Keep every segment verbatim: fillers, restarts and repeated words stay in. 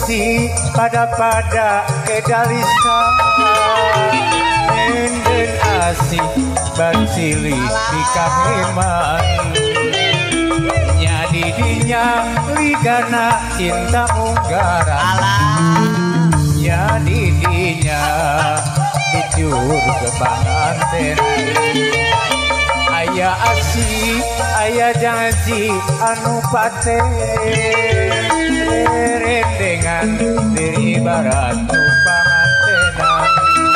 kongsi pada-pada kedalisan Nenden asih bansili di kaheman Nyadi dinya ligana cinta munggaran Nyadi dinya dijur ke panganten Ayah asih, ayah janji anu paten Rendengan diri ibarat nu pangantenan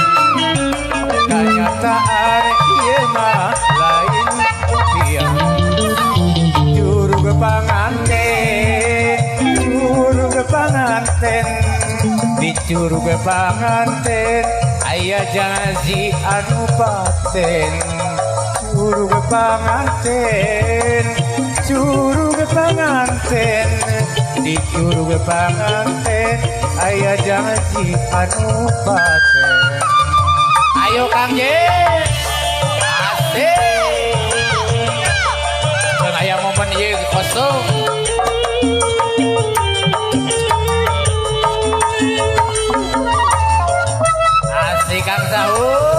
Kenyataan ieu mah lain impian Juru ke panganten, juru ke panganten Dicuru ke panganten ayah janji anu paten Juru ke panganten, juru ke panganten Dicuru ke panganten ayah janji anu paten Ayo Kang Jen asik dan ayah momen ieu kosong asik Kang Saul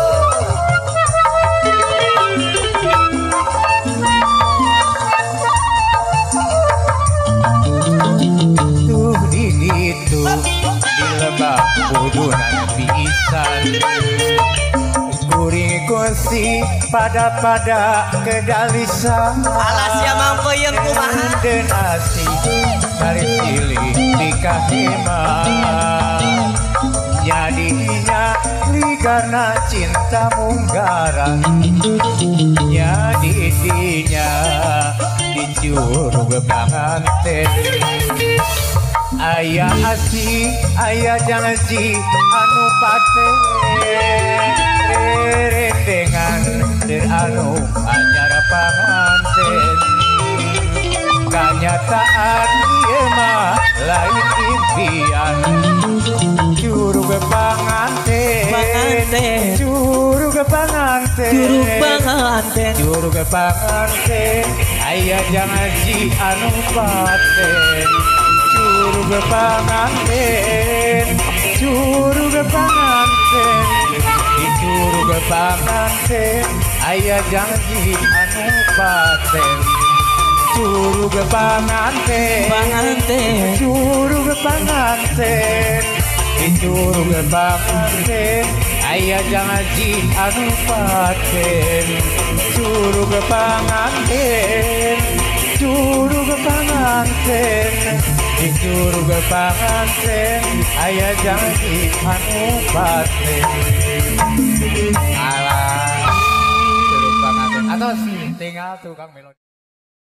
tuh di ditu di lebah budunan pisan kuring kunci pada-pada kedalisan alas ya mampu yang kumaha dan asih dari pilih di kaheman Nyadinya li karena cinta munggaran Nyadinya dicuru ke panganten Ayah asih, ayah janji anu paten Rendengan dan anu anyara panganten Kenyataan ieu mah lain impian Juru ke panganten, juru ke panganten juru panganten Juru ke panganten ayah janji anu paten Juru ke panganten, juru ke panganten Dicuru ke panganten ayah janji anu paten Juru ke panganten, panganten juru ke panganten Dicuru ke panganten ayah janji anu paten Juru ke panganten, juru ke panganten Dicuru ke panganten ayah janji anu paten Alah juru panganten atau tinggal tukang melodi